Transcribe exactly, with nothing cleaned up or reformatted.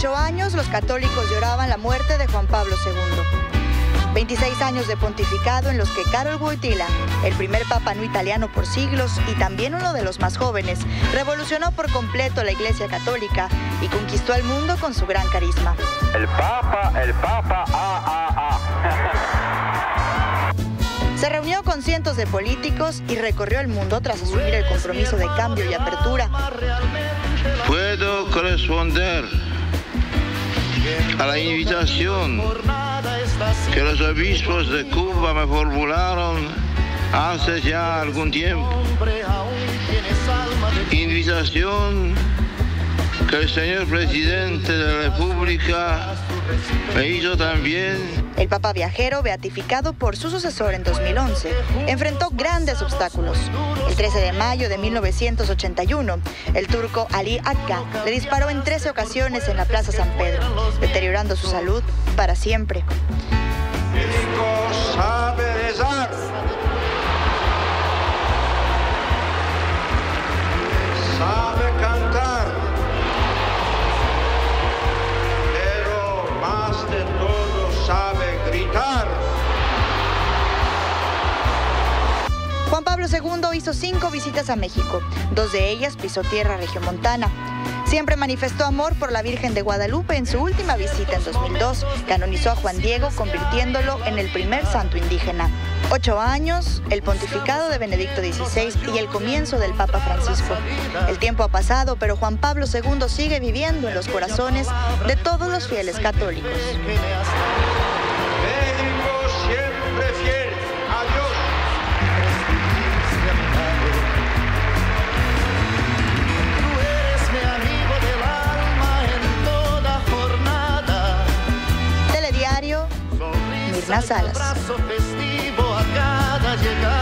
ocho años, los católicos lloraban la muerte de Juan Pablo segundo. veintiséis años de pontificado en los que Karol Wojtyła, el primer papa no italiano por siglos y también uno de los más jóvenes, revolucionó por completo la Iglesia Católica y conquistó al mundo con su gran carisma. El Papa, el Papa, ah, ah, ah. Se reunió con cientos de políticos y recorrió el mundo tras asumir el compromiso de cambio y apertura. Puedo corresponder a la invitación que los obispos de Cuba me formularon hace ya algún tiempo. Invitación que el señor presidente de la República me hizo también. El Papa viajero, beatificado por su sucesor en dos mil once, enfrentó grandes obstáculos. El trece de mayo de mil novecientos ochenta y uno, el turco Ali Akka le disparó en trece ocasiones en la Plaza San Pedro, deteriorando su salud para siempre. Sabe rezar. Sabe cantar. Pero más de todo sabe gritar. Juan Pablo segundo hizo cinco visitas a México, dos de ellas pisó tierra regiomontana. Siempre manifestó amor por la Virgen de Guadalupe. En su última visita en dos mil dos, canonizó a Juan Diego, convirtiéndolo en el primer santo indígena. Ocho años, el pontificado de Benedicto dieciséis y el comienzo del Papa Francisco. El tiempo ha pasado, pero Juan Pablo segundo sigue viviendo en los corazones de todos los fieles católicos. México siempre fiel a Dios. Telediario, Mirna Salas.